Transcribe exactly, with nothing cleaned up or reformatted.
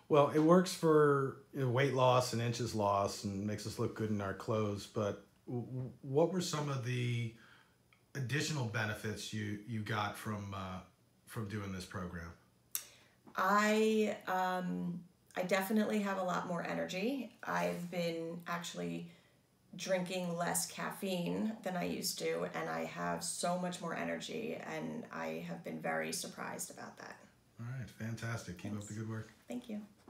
Well, it works for, you know, weight loss and inches lost and makes us look good in our clothes. But w- w- what were some of the additional benefits you you got from uh, from doing this program? I um, I definitely have a lot more energy. I've been actually drinking less caffeine than I used to, and I have so much more energy, and I have been very surprised about that. All right, fantastic. Keep up the Thanks. good work. Thank you.